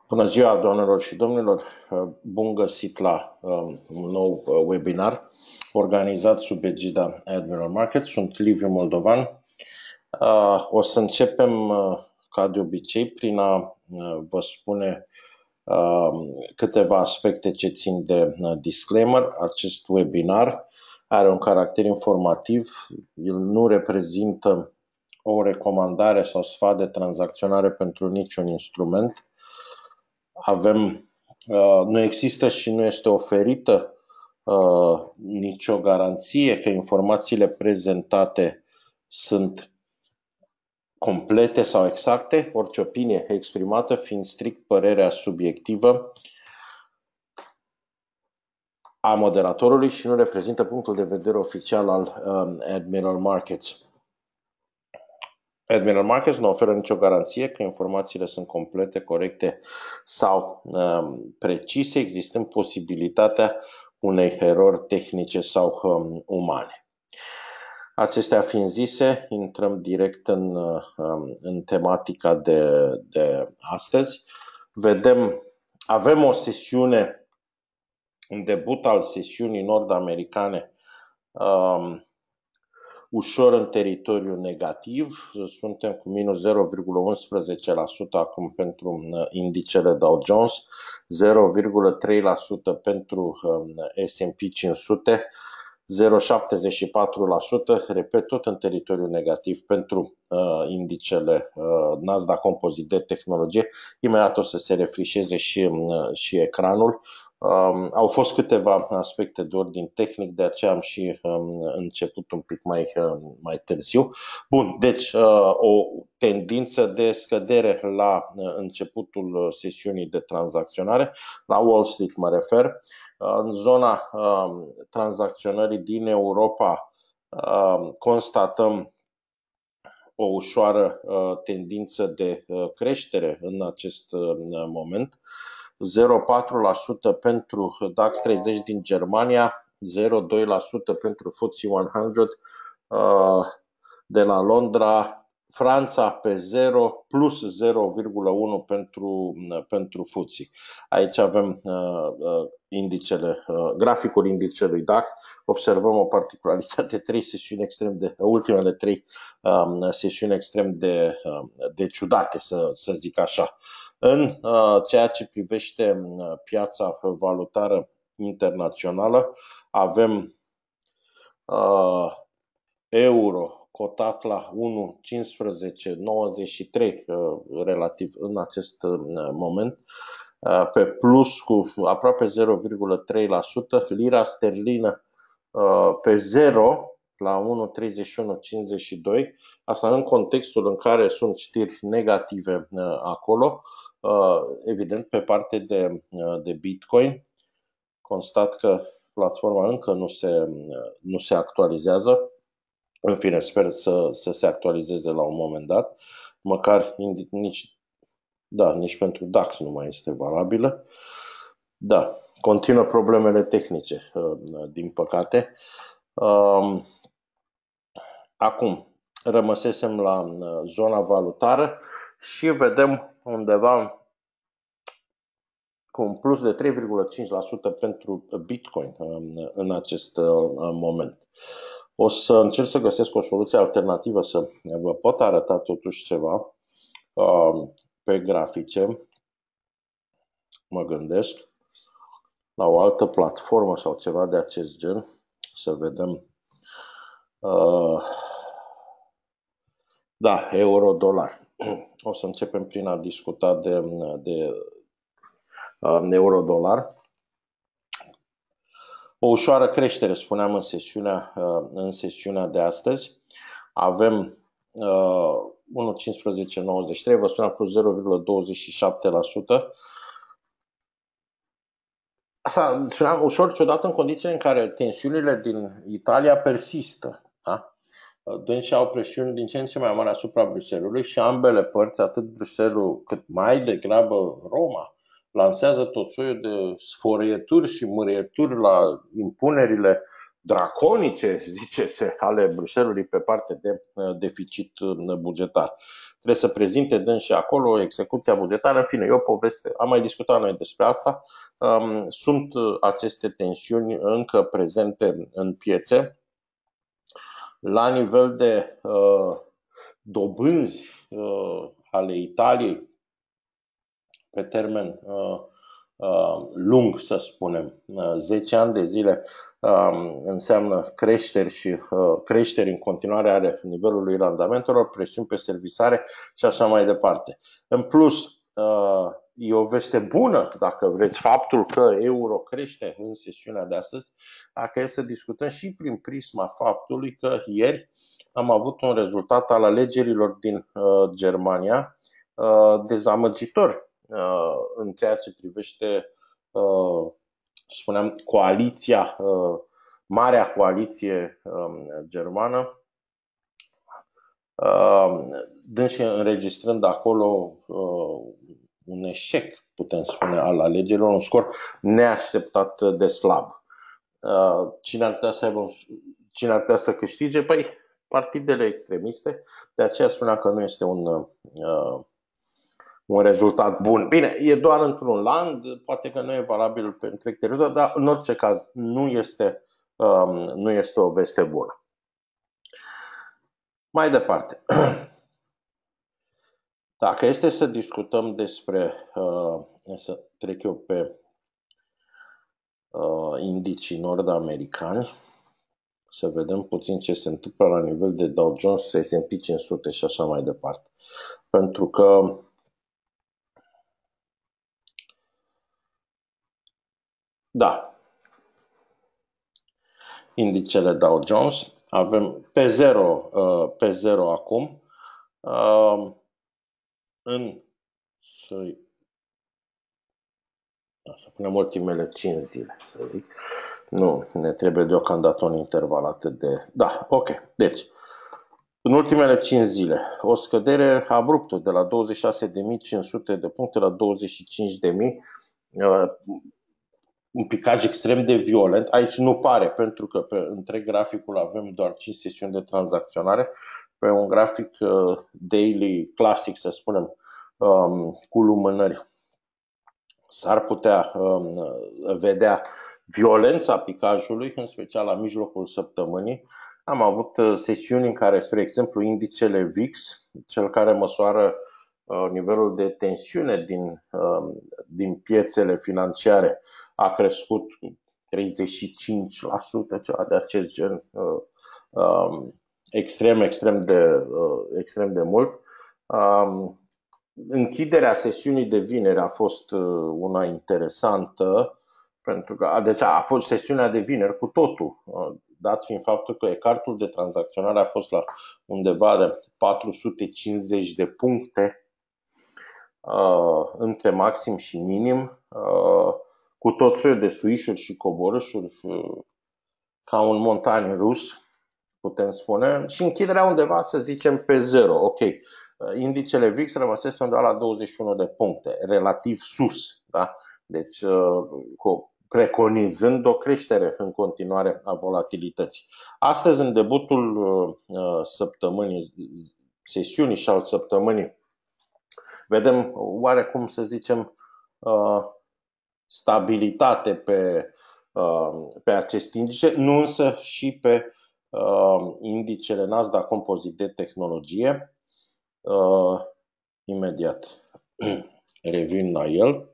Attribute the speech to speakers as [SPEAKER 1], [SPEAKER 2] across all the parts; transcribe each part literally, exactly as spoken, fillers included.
[SPEAKER 1] Bună ziua, doamnelor și domnilor! Bun găsit la um, un nou uh, webinar organizat sub egida Admiral Markets. Sunt Liviu Moldovan. Uh, o să începem, uh, ca de obicei, prin a uh, vă spune uh, câteva aspecte ce țin de uh, disclaimer. Acest webinar are un caracter informativ. El nu reprezintă o recomandare sau sfat de tranzacționare pentru niciun instrument. Avem, nu există și nu este oferită nicio garanție că informațiile prezentate sunt complete sau exacte, orice opinie exprimată fiind strict părerea subiectivă a moderatorului și nu reprezintă punctul de vedere oficial al Admiral Markets. Admiral Markets nu oferă nicio garanție că informațiile sunt complete, corecte sau um, precise, existând posibilitatea unei erori tehnice sau um, umane. Acestea fiind zise, intrăm direct în, um, în tematica de, de astăzi. Vedem, avem o sesiune, un debut al sesiunii nord-americane, um, ușor în teritoriu negativ, suntem cu minus zero virgulă unsprezece la sută acum pentru indicele Dow Jones, zero virgulă trei la sută pentru S and P cinci sute, zero virgulă șaptezeci și patru la sută, repet, tot în teritoriu negativ pentru uh, indicele uh, Nasdaq Composite de tehnologie. Imediat o să se refrișeze și, uh, și ecranul. Um, au fost câteva aspecte de ordin tehnic, de aceea am și um, început un pic mai, um, mai târziu. Bun, deci uh, o tendință de scădere la uh, începutul sesiunii de tranzacționare, la Wall Street mă refer. Uh, în zona uh, tranzacționării din Europa uh, constatăm o ușoară uh, tendință de uh, creștere în acest uh, moment. zero virgulă patru la sută pentru DAX treizeci din Germania, zero virgulă doi la sută pentru F T S E o sută de la Londra, Franța pe zero, plus zero virgulă unu pentru, pentru F T S E. Aici avem uh, indicele, uh, graficul indicelui DAX. Observăm o particularitate, trei sesiuni extrem de, ultimele trei um, sesiuni extrem de, um, de ciudate, să, să zic așa. În uh, ceea ce privește uh, piața valutară internațională, avem uh, euro cotat la unu virgulă cincisprezece nouăzeci și trei uh, relativ în acest uh, moment, uh, pe plus cu aproape zero virgulă trei la sută, lira sterlină uh, pe zero la unu virgulă treizeci și unu cincizeci și doi, asta în contextul în care sunt știri negative uh, acolo. Evident, pe parte de, de Bitcoin, constat că platforma încă nu se, nu se actualizează. În fine, sper să, să se actualizeze la un moment dat. Măcar nici, da, nici pentru DAX nu mai este valabilă. Da, continuă problemele tehnice, din păcate. Acum, rămăsesem la zona valutară și vedem undeva cu un plus de trei virgulă cinci la sută pentru Bitcoin în acest moment. O să încerc să găsesc o soluție alternativă să vă pot arăta totuși ceva pe grafice. Mă gândesc la o altă platformă sau ceva de acest gen, să vedem. Da, euro-dolar. O să începem prin a discuta de, de euro-dolar. O ușoară creștere, spuneam în sesiunea, în sesiunea de astăzi. Avem unu virgulă cincisprezece nouăzeci și trei, vă spuneam plus zero virgulă douăzeci și șapte la sută. Asta spuneam ușor ciudat în condițiile în care tensiunile din Italia persistă. Da? Dânsi au presiuni din ce în ce mai mari asupra Bruxellesului și ambele părți, atât Bruxelles cât mai degrabă Roma, lansează tot soiul de sfărăieturi și mârieturi la impunerile draconice, zice-se, ale Bruxellesului pe parte de deficit bugetar. trebuie să prezinte dânsi acolo execuția bugetară, în fine, e o poveste, am mai discutat noi despre asta. Sunt aceste tensiuni încă prezente în piețe. La nivel de uh, dobânzi uh, ale Italiei, pe termen uh, uh, lung, să spunem, uh, zece ani de zile, uh, înseamnă creșteri și uh, creșteri în continuare ale nivelului randamentelor, presiuni pe servisare și așa mai departe. În plus, uh, e o veste bună, dacă vreți, faptul că euro crește în sesiunea de astăzi, dacă e să discutăm și prin prisma faptului că ieri am avut un rezultat al alegerilor din uh, Germania uh, dezamăgitor uh, în ceea ce privește, uh, spuneam, coaliția, uh, marea coaliție uh, germană, uh, dânsi înregistrând acolo uh, un eșec, putem spune, al alegerilor, un scor neașteptat de slab. Uh, cine ar putea să aibă, cine ar putea să câștige? Păi, partidele extremiste, de aceea spunea că nu este un, uh, un rezultat bun. Bine, e doar într-un land, poate că nu e valabil pe întreg teritoriul, dar în orice caz nu este, um, nu este o veste bună. Mai departe, dacă este să discutăm despre, uh, să trec eu pe uh, indicii nord-americani, să vedem puțin ce se întâmplă la nivel de Dow Jones, S and P cinci sute și așa mai departe. Pentru că da, indicele Dow Jones, avem pe zero, pe zero acum, în, să punem ultimele cinci zile, să zic. Nu, ne trebuie deocamdată un interval atât de... Da, ok, deci, în ultimele cinci zile, o scădere abruptă de la douăzeci și șase de mii cinci sute de puncte la douăzeci și cinci de mii, un picaj extrem de violent. Aici nu pare, pentru că pe întreg graficul avem doar cinci sesiuni de tranzacționare. Pe un grafic uh, daily clasic, să spunem, um, cu lumânări, s-ar putea um, vedea violența picajului, în special la mijlocul săptămânii. Am avut uh, sesiuni în care, spre exemplu, indicele V I X, cel care măsoară uh, nivelul de tensiune din, uh, din piețele financiare, a crescut cu treizeci și cinci la sută, ceva de acest gen, uh, uh, extrem, extrem de, uh, extrem de mult. Uh, închiderea sesiunii de vineri a fost uh, una interesantă, pentru că deci a fost sesiunea de vineri cu totul, uh, dat fiind faptul că ecartul de tranzacționare a fost la undeva de patru sute cincizeci de puncte uh, între maxim și minim, uh, cu tot soiul de suișuri și coborâșuri, ca un montan rus, putem spune, și închiderea undeva, să zicem, pe zero. Ok, indicele V I X rămăsese undeva la douăzeci și unu de puncte, relativ sus, da? Deci cu, preconizând o creștere în continuare a volatilității. Astăzi, în debutul uh, săptămânii, sesiunii și al săptămânii, vedem oarecum, să zicem, uh, stabilitate pe, uh, pe acest indice, nu însă și pe uh, indicele Nasdaq Composite de tehnologie. Uh, imediat revin la el.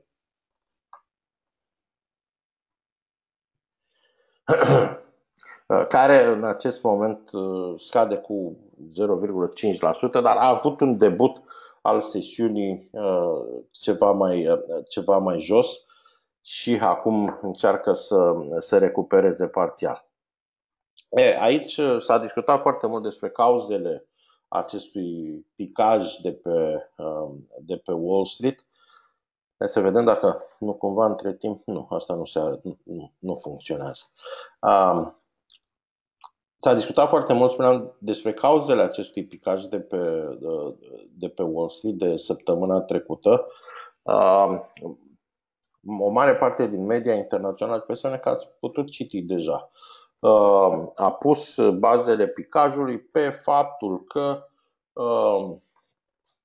[SPEAKER 1] Care în acest moment scade cu zero virgulă cinci la sută, dar a avut un debut al sesiunii ceva mai, ceva mai jos și acum încearcă să, să recupereze parțial. E, aici s-a discutat foarte mult despre cauzele acestui picaj de pe, de pe Wall Street. Hai să vedem dacă nu cumva între timp, nu, asta nu, se, nu, nu funcționează. Um, S-a discutat foarte mult, spuneam, despre cauzele acestui picaj de pe, de pe Wall Street de săptămâna trecută. Um, o mare parte din media internațională, persoane care ați putut citi deja, um, a pus bazele picajului pe faptul că um,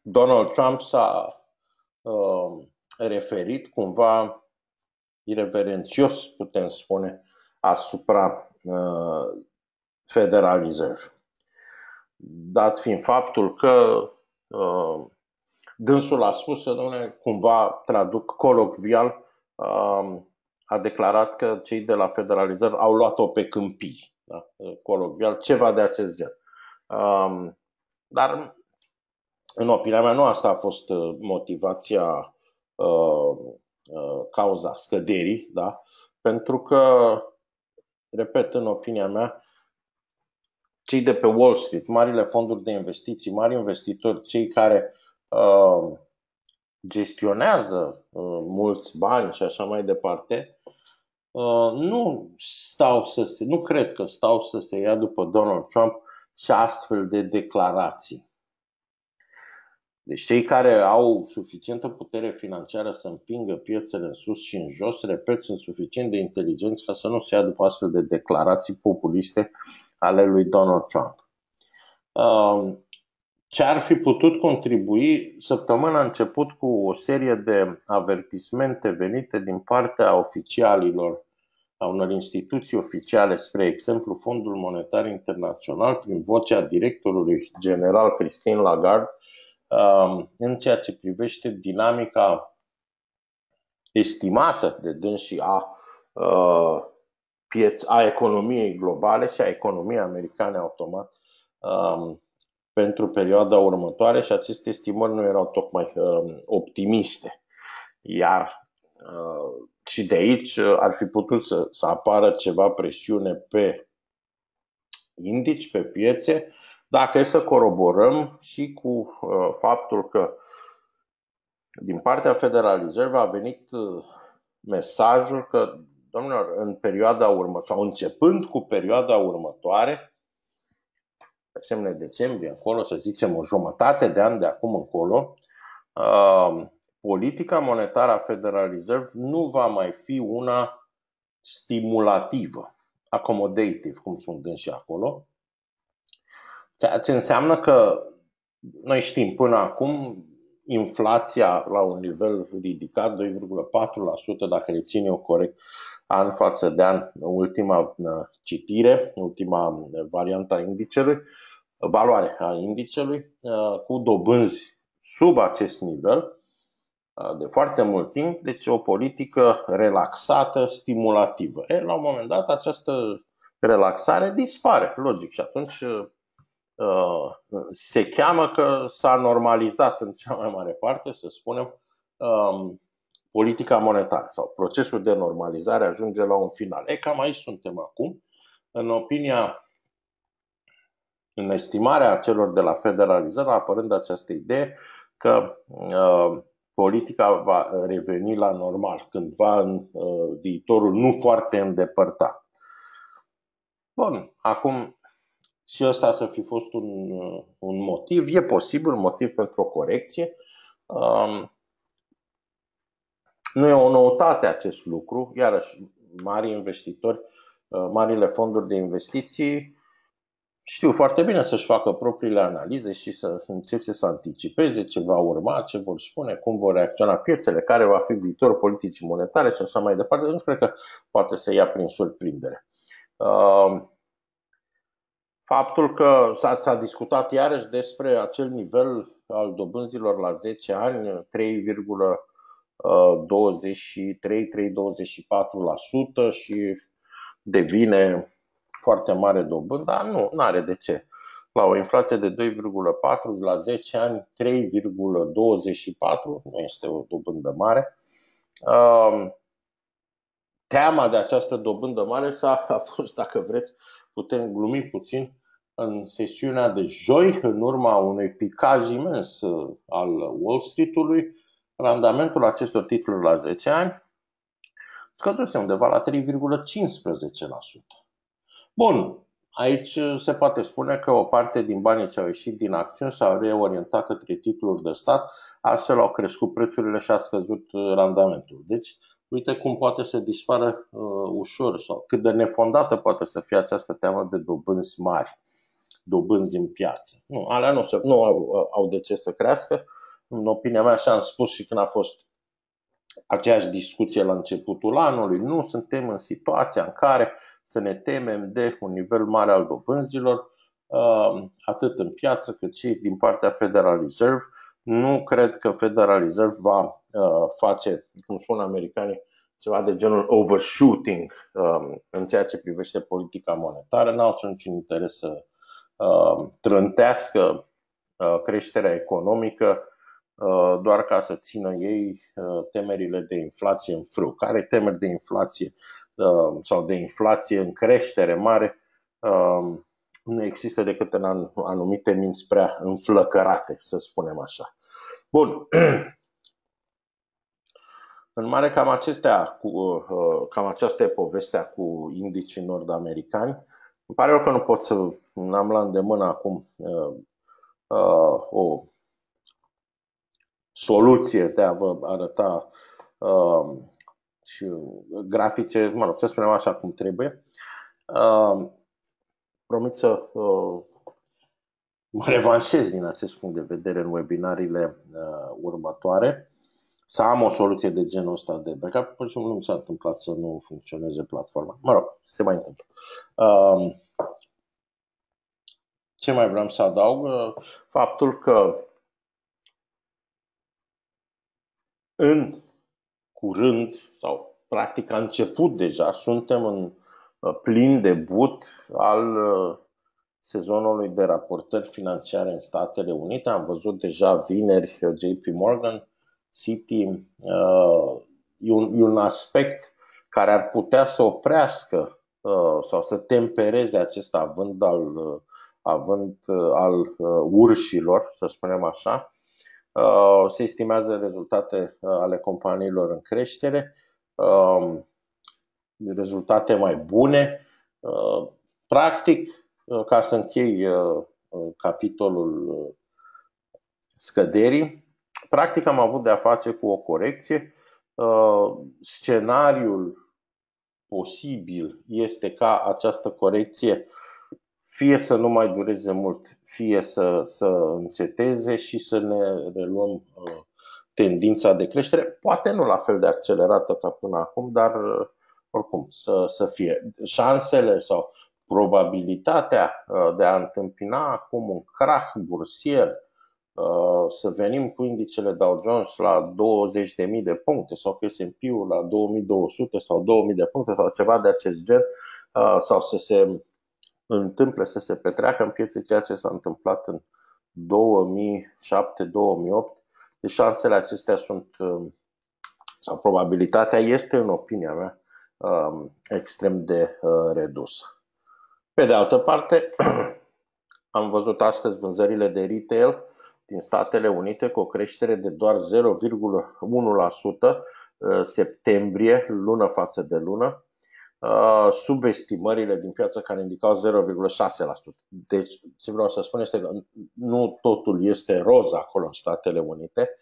[SPEAKER 1] Donald Trump s-a uh, referit cumva ireverențios, putem spune, asupra uh, Federal Reserve. Dat fiind faptul că uh, dânsul a spus, dom'le, cumva traduc colocvial, uh, a declarat că cei de la Federal Reserve au luat-o pe câmpii, da? Colocvial, ceva de acest gen. Uh, dar, în opinia mea, nu asta a fost motivația, uh, uh, cauza scăderii, da? Pentru că, repet, în opinia mea, cei de pe Wall Street, marile fonduri de investiții, mari investitori, cei care uh, gestionează uh, mulți bani și așa mai departe, uh, nu stau să se, nu cred că stau să se ia după Donald Trump și astfel de declarații. Deci cei care au suficientă putere financiară să împingă piețele în sus și în jos, repet, sunt suficient de inteligenți ca să nu se ia după astfel de declarații populiste ale lui Donald Trump. Ce ar fi putut contribui? Săptămâna a început cu o serie de avertismente venite din partea oficialilor, a unor instituții oficiale, spre exemplu Fondul Monetar Internațional, prin vocea directorului general Christine Lagarde, în ceea ce privește dinamica estimată de dânsii a, a economiei globale și a economiei americane automat pentru perioada următoare, și aceste estimări nu erau tocmai optimiste. Iar și de aici ar fi putut să, să apară ceva presiune pe indici, pe piețe, dacă e să coroborăm și cu uh, faptul că din partea Federal Reserve a venit uh, mesajul că, domnilor, în perioada următoare, sau începând cu perioada următoare, pe asemenea decembrie încolo, să zicem o jumătate de an de acum încolo, uh, politica monetară a Federal Reserve nu va mai fi una stimulativă, accommodative, cum spun dânsii acolo. Ceea ce înseamnă că noi știm până acum inflația la un nivel ridicat, doi virgulă patru la sută, dacă rețin eu corect, an față de an, ultima citire, ultima variantă a indicelui, valoare a indicelui, cu dobânzi sub acest nivel de foarte mult timp, deci o politică relaxată, stimulativă. E, la un moment dat această relaxare dispare, logic, și atunci se cheamă că s-a normalizat în cea mai mare parte, să spunem, politica monetară sau procesul de normalizare ajunge la un final. E, cam aici suntem acum. În opinia, în estimarea celor de la Federal Reserve, apărând această idee că uh, politica va reveni la normal cândva în uh, viitorul nu foarte îndepărtat. Bun, acum și ăsta să fi fost un, un motiv, e posibil, un motiv pentru o corecție. Um, nu e o noutate acest lucru, iarăși mari investitori, uh, marile fonduri de investiții știu foarte bine să-și facă propriile analize și să încerce să anticipeze ce va urma, ce vor spune, cum vor reacționa piețele, care va fi viitorul politicii monetare și așa mai departe. Nu cred că poate să ia prin surprindere. Uh, Faptul că s-a discutat iarăși despre acel nivel al dobânzilor la zece ani, trei virgulă douăzeci și trei - trei virgulă douăzeci și patru la sută și devine foarte mare dobândă, dar nu, nu are de ce. La o inflație de doi virgulă patru la zece ani, trei virgulă douăzeci și patru nu este o dobândă mare. Teama de această dobândă mare s-a a fost, dacă vreți, putem glumi puțin, în sesiunea de joi, în urma unui picaj imens al Wall Street-ului, randamentul acestor titluri la zece ani scăzuse undeva la trei virgulă cincisprezece la sută. Bun, aici se poate spune că o parte din banii ce au ieșit din acțiuni s-au reorientat către titluri de stat, astfel au crescut prețurile și a scăzut randamentul. Deci, uite cum poate să dispară uh, ușor sau cât de nefondată poate să fie această teamă de dobânzi mari. dobânzi în piață. Nu, alea nu, se, nu au, au de ce să crească. În opinia mea, așa am spus și când a fost aceeași discuție la începutul anului, nu suntem în situația în care să ne temem de un nivel mare al dobânzilor, atât în piață cât și din partea Federal Reserve. Nu cred că Federal Reserve va face, cum spun americanii, ceva de genul overshooting în ceea ce privește politica monetară. N-au niciun interes să trântească creșterea economică doar ca să țină ei temerile de inflație în frâu. Care temeri de inflație sau de inflație în creștere mare nu există decât în anumite minți prea înflăcărate, să spunem așa. Bun. În mare, cam, acestea, cu, cam aceasta e povestea cu indicii nord-americani. Îmi pare rău că nu pot să am la îndemână acum uh, uh, o soluție de a vă arăta uh, și grafice, mă rog, să spunem așa cum trebuie. Uh, promit să uh, mă revanșez din acest punct de vedere în webinariile uh, următoare. Să am o soluție de genul ăsta de backup, pur și simplu nu mi s-a întâmplat să nu funcționeze platforma. Mă rog, se mai întâmplă. Uh, ce mai vreau să adaug? Uh, faptul că în curând, sau practic a început deja, suntem în uh, plin debut al uh, sezonului de raportări financiare în Statele Unite. Am văzut deja vineri J P Morgan, Citi, uh, e, un, e un aspect care ar putea să oprească uh, sau să tempereze acest avânt al, uh, avânt, uh, al uh, urșilor, să spunem așa. Uh, se estimează rezultate uh, ale companiilor în creștere, uh, rezultate mai bune. Uh, practic, uh, ca să închei uh, capitolul uh, scăderii, practic am avut de-a face cu o corecție. Uh, scenariul posibil este ca această corecție fie să nu mai dureze mult, fie să, să înceteze și să ne reluăm uh, tendința de creștere, poate nu la fel de accelerată ca până acum, dar uh, oricum să, să fie. Șansele sau probabilitatea uh, de a întâmpina acum un crach bursier, să venim cu indicele Dow Jones la douăzeci de mii de puncte sau cu S and P-ul la două mii două sute sau două mii de puncte sau ceva de acest gen, sau să se întâmple, să se petreacă în piețe ceea ce s-a întâmplat în două mii șapte două mii opt. Deci șansele acestea sunt, sau probabilitatea este, în opinia mea, extrem de redusă. Pe de altă parte, am văzut astăzi vânzările de retail din Statele Unite cu o creștere de doar zero virgulă unu la sută septembrie, lună față de lună, sub estimările din piață care indicau zero virgulă șase la sută. Deci, ce vreau să spun este că nu totul este roz acolo în Statele Unite.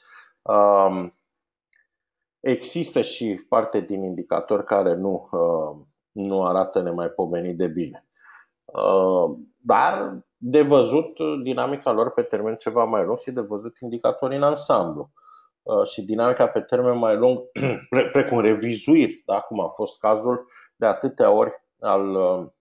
[SPEAKER 1] Există și parte din indicatori care nu, nu arată nemaipomenit de bine. Dar de văzut dinamica lor pe termen ceva mai lung și de văzut indicatorii în ansamblu. Și dinamica pe termen mai lung, precum revizuiri, da? Cum a fost cazul de atâtea ori al,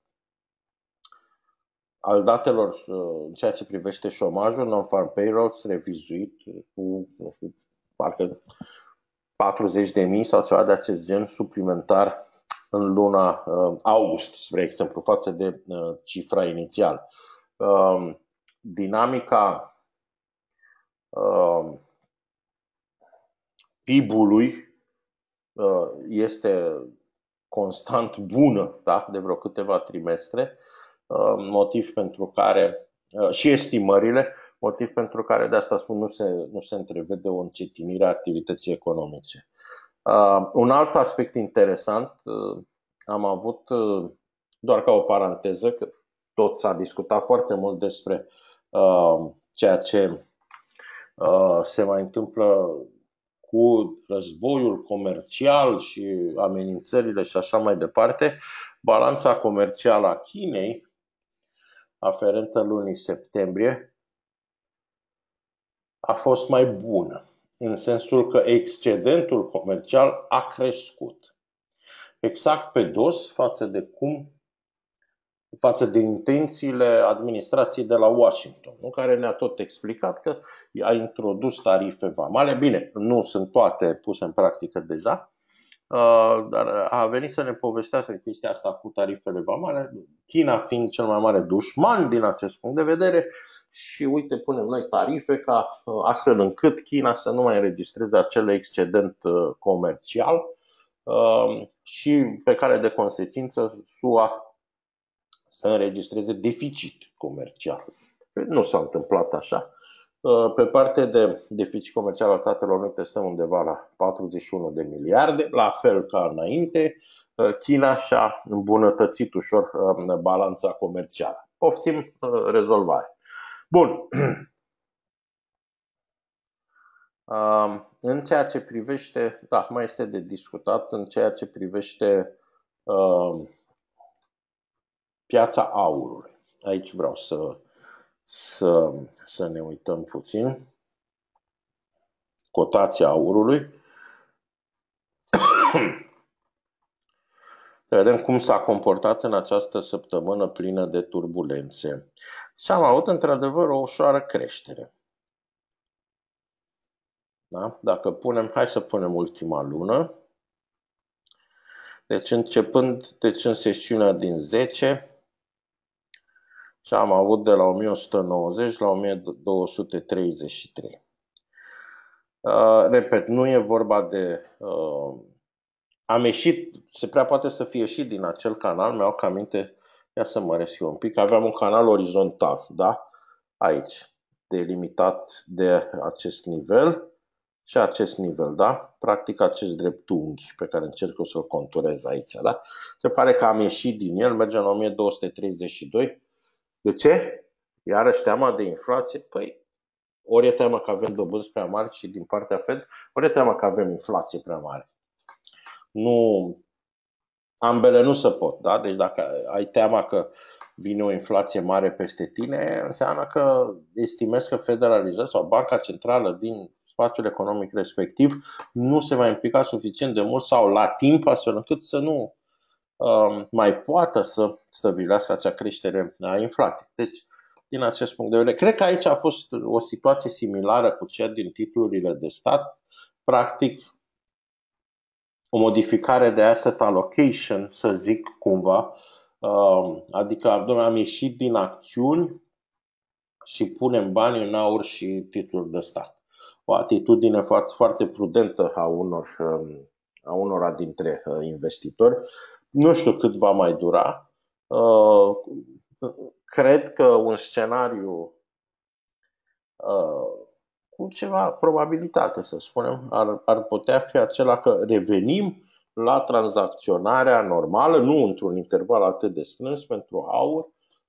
[SPEAKER 1] al datelor în ceea ce privește șomajul, non-farm payrolls, revizuit cu, nu știu, parcă patruzeci de mii sau ceva de acest gen suplimentar în luna uh, august, spre exemplu, față de uh, cifra inițială. Uh, dinamica uh, P I B-ului uh, este constant bună, da? De vreo câteva trimestre, uh, motiv pentru care, uh, și estimările, motiv pentru care, de asta spun, nu se, nu se întrevede o încetinire a activității economice. Uh, un alt aspect interesant, uh, am avut, uh, doar ca o paranteză, că tot s-a discutat foarte mult despre uh, ceea ce uh, se mai întâmplă cu războiul comercial și amenințările și așa mai departe. Balanța comercială a Chinei aferentă lunii septembrie a fost mai bună, în sensul că excedentul comercial a crescut. Exact pe dos față de cum față de intențiile administrației de la Washington, în care ne-a tot explicat că a introdus tarife vamale. Bine, nu sunt toate puse în practică deja, dar a venit să ne povestească chestia asta cu tarifele vamale, China fiind cel mai mare dușman din acest punct de vedere și uite, punem noi tarife ca astfel încât China să nu mai înregistreze acel excedent comercial și pe care de consecință S U A să înregistreze deficit comercial. Nu s-a întâmplat așa. Pe partea de deficit comercial al Statelor Unite stăm undeva la patruzeci și unu de miliarde, la fel ca înainte. China și-a îmbunătățit ușor balanța comercială. Poftim rezolvare. Bun. În ceea ce privește, da, mai este de discutat în ceea ce privește piața aurului. Aici vreau să, să, să ne uităm puțin. Cotația aurului. Vedem cum s-a comportat în această săptămână plină de turbulențe. Și am avut într-adevăr o ușoară creștere. Da? Dacă punem, hai să punem ultima lună. Deci începând deci în sesiunea din zece, și am avut de la o mie o sută nouăzeci la o mie două sute treizeci și trei. Uh, repet, nu e vorba de... Uh, am ieșit, se prea poate să fie ieșit din acel canal, mi-au că aminte, ia să măresc eu un pic, aveam un canal orizontal, da? Aici, delimitat de acest nivel și acest nivel, da? Practic acest dreptunghi pe care încerc eu să-l conturez aici, da? Se pare că am ieșit din el, mergem la o mie două sute treizeci și doi. De ce? Iarăși teama de inflație? Păi, ori e teama că avem dobânzi prea mari și din partea Fed, ori e teama că avem inflație prea mare. Nu, ambele nu se pot, da? Deci dacă ai teama că vine o inflație mare peste tine, înseamnă că estimezi că Federal Reserve sau Banca Centrală din spațiul economic respectiv nu se va implica suficient de mult sau la timp astfel încât să nu um, mai poată să stăvilească acea creștere a inflației. Deci, din acest punct de vedere, cred că aici a fost o situație similară cu cea din titlurile de stat. Practic, o modificare de asset allocation, să zic cumva, adică am ieșit din acțiuni și punem bani în aur și titluri de stat. O atitudine foarte, foarte prudentă a, unor, a unora dintre investitori. Nu știu cât va mai dura. Cred că un scenariu cu ceva probabilitate, să spunem, ar, ar putea fi acela că revenim la tranzacționarea normală, nu într-un interval atât de strâns pentru aur,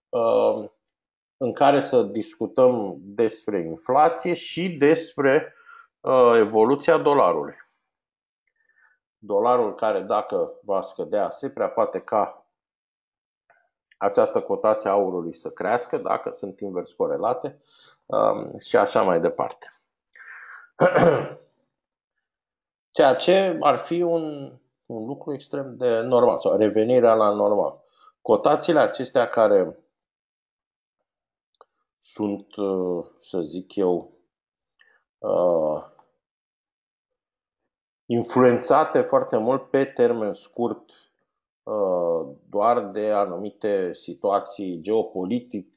[SPEAKER 1] în care să discutăm despre inflație și despre evoluția dolarului. Dolarul care, dacă va scădea, se prea poate ca această cotație a aurului să crească, dacă sunt invers corelate, și așa mai departe. Ceea ce ar fi un, un lucru extrem de normal, sau revenirea la normal. Cotațiile acestea care sunt, să zic eu, influențate foarte mult pe termen scurt doar de anumite situații geopolitic,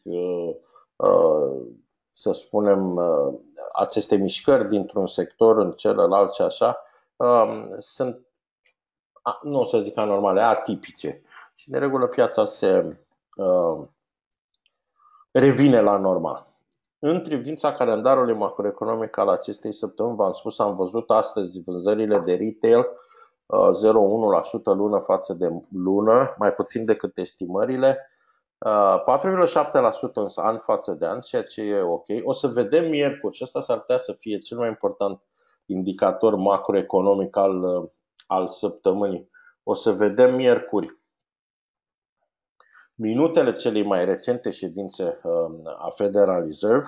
[SPEAKER 1] să spunem, aceste mișcări dintr-un sector în celălalt și așa, sunt, nu o să zic anormale, atipice. Și de regulă piața se revine la normal. În privința calendarului macroeconomic al acestei săptămâni, v-am spus, am văzut astăzi vânzările de retail zero virgulă unu la sută lună față de lună, mai puțin decât estimările. patru virgulă șapte la sută însă an față de an, ceea ce e ok. O să vedem miercuri și ăsta s-ar putea să fie cel mai important indicator macroeconomic al, al săptămânii. O să vedem miercuri minutele celei mai recente ședințe a Federal Reserve,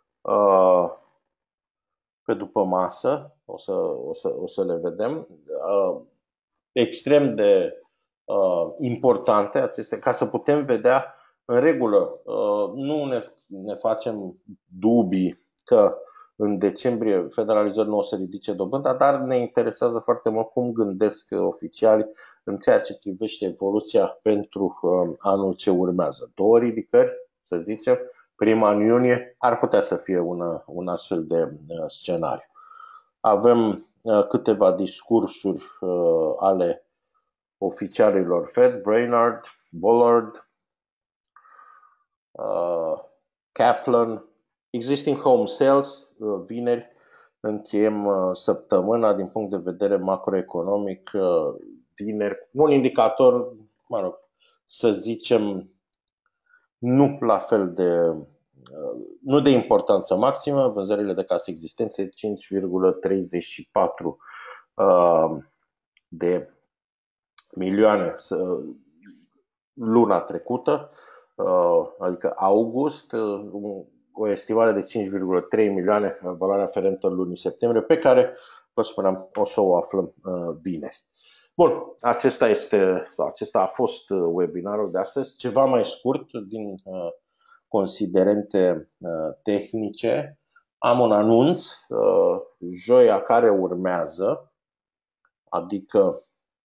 [SPEAKER 1] pe după masă, o să, o să, o să le vedem, extrem de importante acestea, ca să putem vedea în regulă. Nu ne, ne facem dubii că în decembrie Federal Reserve nu o să ridice dobânda, dar ne interesează foarte mult cum gândesc oficiali în ceea ce privește evoluția pentru anul ce urmează. Două ridicări, să zicem, prima în iunie, ar putea să fie una, un astfel de scenariu. Avem câteva discursuri ale oficialilor Fed, Brainard, Bullard, Kaplan. Existing home sales, vineri, încheiem săptămâna din punct de vedere macroeconomic, vineri, un indicator, mă rog, să zicem, nu la fel de, nu de importanță maximă, vânzările de case existențe cinci virgulă treizeci și patru de milioane luna trecută, adică august, o estimare de cinci virgulă trei milioane, valoarea aferentă lunii septembrie, pe care, vă spuneam, o să o aflăm vineri. Bun, acesta, este, sau acesta a fost webinarul de astăzi, ceva mai scurt din considerente tehnice. Am un anunț, joia care urmează, adică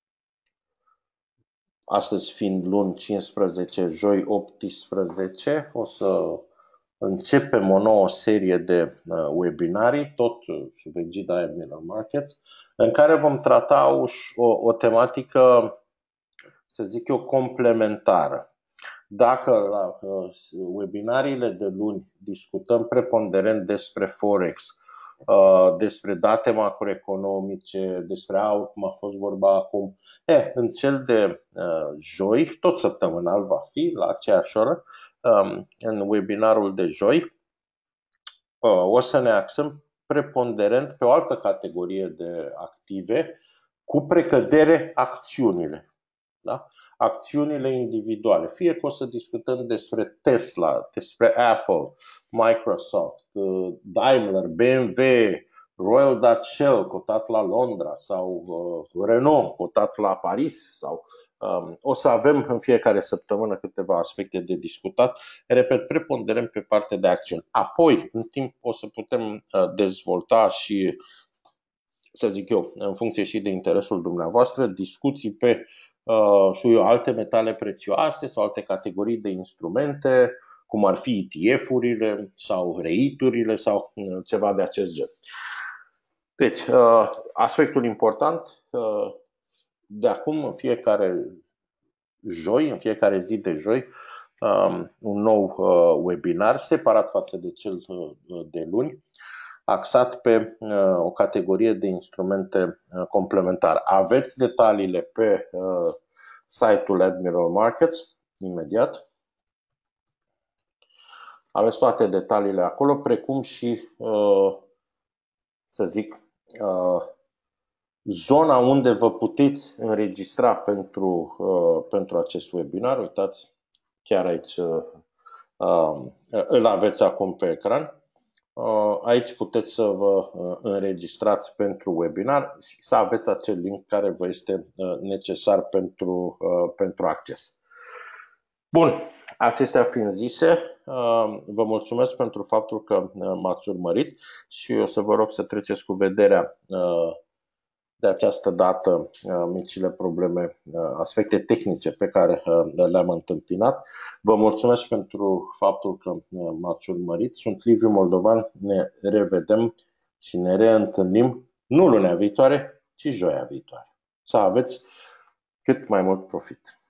[SPEAKER 1] astăzi fiind luni cincisprezece, joi optsprezece, o să începem o nouă serie de webinarii, tot sub egida Admiral Markets, în care vom trata o, o tematică, să zic eu, complementară. Dacă la webinariile de luni discutăm preponderent despre Forex, despre date macroeconomice, despre au, cum a fost vorba acum, e, în cel de joi, tot săptămânal va fi, la aceeași oră, în webinarul de joi, o să ne axăm preponderent pe o altă categorie de active, cu precădere acțiunile. Da? Acțiunile individuale. Fie că o să discutăm despre Tesla, despre Apple, Microsoft, Daimler, B M W, Royal Dutch Shell, cotat la Londra, sau Renault, cotat la Paris, sau um, o să avem în fiecare săptămână câteva aspecte de discutat, repet, preponderent pe partea de acțiuni. Apoi, în timp, o să putem dezvolta și, să zic eu, în funcție și de interesul dumneavoastră, discuții pe Uh, știu eu, alte metale prețioase sau alte categorii de instrumente, cum ar fi E T F-urile sau reiturile sau uh, ceva de acest gen. Deci, uh, aspectul important, uh, de acum, în fiecare joi, în fiecare zi de joi, um, un nou uh, webinar separat față de cel uh, de luni, axat pe uh, o categorie de instrumente uh, complementare. Aveți detaliile pe uh, site-ul Admiral Markets, imediat. Aveți toate detaliile acolo, precum și, uh, să zic, uh, zona unde vă puteți înregistra pentru, uh, pentru acest webinar. Uitați, chiar aici uh, uh, îl aveți acum pe ecran. Aici puteți să vă înregistrați pentru webinar și să aveți acel link care vă este necesar pentru, pentru acces. Bun, acestea fiind zise, vă mulțumesc pentru faptul că m-ați urmărit și o să vă rog să treceți cu vederea de această dată micile probleme, aspecte tehnice pe care le-am întâmpinat. Vă mulțumesc pentru faptul că m-ați urmărit. Sunt Liviu Moldovan, ne revedem și ne reîntâlnim nu lunea viitoare, ci joia viitoare. Să aveți cât mai mult profit!